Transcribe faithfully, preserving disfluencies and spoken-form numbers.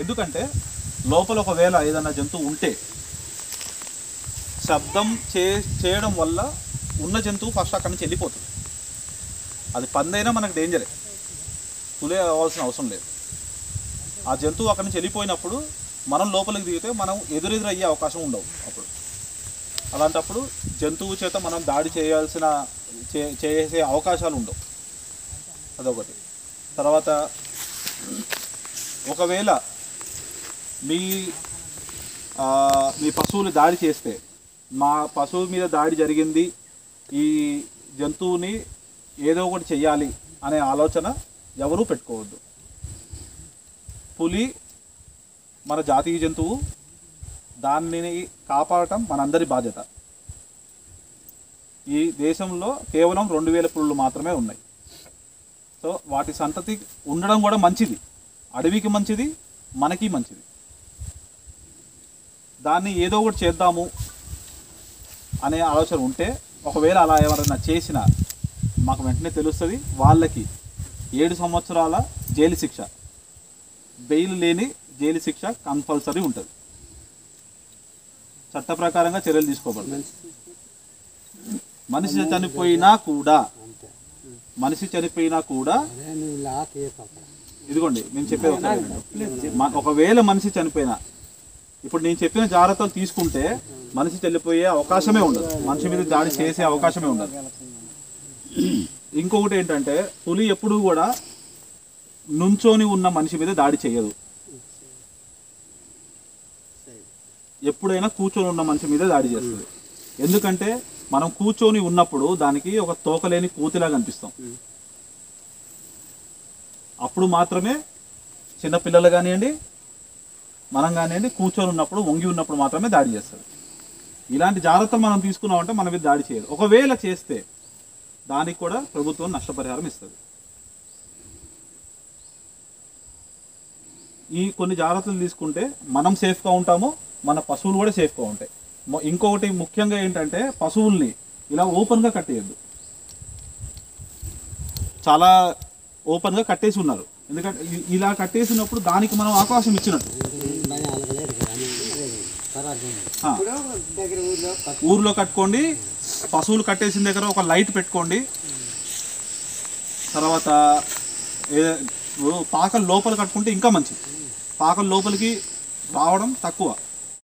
ఎందుకంటే లోపల ఒకవేళ ఏదైనా జంతువు ఉంటే శబ్దం చే చేయడం వల్ల ఉన్న జంతువు ఫస్ట్ అక్కడి నుంచి వెళ్ళిపోతుంది. అది పందైనా మనకు డేంజరే, పులి అవ్వాల్సిన అవసరం లేదు. ఆ జంతువు అక్కడి నుంచి వెళ్ళిపోయినప్పుడు మనం లోపలికి దిగితే మనం ఎదురెదురు అయ్యే అవకాశం ఉండవు. అప్పుడు అలాంటప్పుడు జంతువు చేత మనం దాడి చేయాల్సిన చే చేసే అవకాశాలు ఉండవు. అదొకటి. తర్వాత ఒకవేళ మీ మీ పశువులు దాడి చేస్తే, మా పశువు మీద దాడి జరిగింది, ఈ జంతువుని ఏదో ఒకటి చెయ్యాలి అనే ఆలోచన ఎవరూ పెట్టుకోవద్దు. పులి మన జాతీయ జంతువు, దానిని కాపాడటం మనందరి బాధ్యత. ఈ దేశంలో కేవలం రెండు వేల పులులు మాత్రమే ఉన్నాయి. సో వాటి సంతతి ఉండడం కూడా మంచిది, అడవికి మంచిది, మనకి మంచిది. దాన్ని ఏదో ఒకటి చేద్దాము అనే ఆలోచన ఉంటే, ఒకవేళ అలా ఎవరైనా చేసినా మాకు వెంటనే తెలుస్తుంది. వాళ్ళకి ఏడు సంవత్సరాల జైలు శిక్ష, బెయిల్ లేని జైలు శిక్ష కంపల్సరీ ఉంటుంది. చట్ట ప్రకారంగా చర్యలు తీసుకోబడతాయి. మనిషి చనిపోయినా కూడా మనిషి చనిపోయినా కూడా ఇదిగోండి నేను చెప్పేది, ఒకవేళ మనిషి చనిపోయినా, ఇప్పుడు నేను చెప్పిన జాగ్రత్తలు తీసుకుంటే మనిషి చనిపోయే అవకాశమే ఉండదు, మనిషి మీద దాడి చేసే అవకాశమే ఉండదు. ఇంకొకటి ఏంటంటే, పులి ఎప్పుడూ కూడా నుంచొని ఉన్న మనిషి మీద దాడి చేయదు. ఎప్పుడైనా కూర్చొని ఉన్న మనిషి మీద దాడి చేస్తుంది. ఎందుకంటే మనం కూర్చొని ఉన్నప్పుడు దానికి ఒక తోకలేని కోతిలా కనిపిస్తాం. అప్పుడు మాత్రమే చిన్నపిల్లలు కానివ్వండి, మనం కానివ్వండి, కూర్చొని ఉన్నప్పుడు, వంగి ఉన్నప్పుడు మాత్రమే దాడి చేస్తుంది. ఇలాంటి జాగ్రత్తలు మనం తీసుకున్నామంటే మన మీద దాడి చేయదు. ఒకవేళ చేస్తే దానికి కూడా ప్రభుత్వం నష్టపరిహారం ఇస్తుంది. ఈ కొన్ని జాగ్రత్తలు తీసుకుంటే మనం సేఫ్గా ఉంటాము, మన పశువులు కూడా సేఫ్గా ఉంటాయి. ఇంకొకటి ముఖ్యంగా ఏంటంటే, పశువుల్ని ఇలా ఓపెన్గా కట్టేయద్దు. చాలా ఓపెన్గా కట్టేసి ఉన్నారు. ఎందుకంటే ఇలా కట్టేసినప్పుడు దానికి మనం అవకాశం ఇచ్చినట్టు. ఊర్లో కట్టుకోండి, పశువులు కట్టేసిన దగ్గర ఒక లైట్ పెట్టుకోండి. తర్వాత పాకలు లోపల కట్టుకుంటే ఇంకా మంచిది. పాకలు లోపలికి రావడం తక్కువ,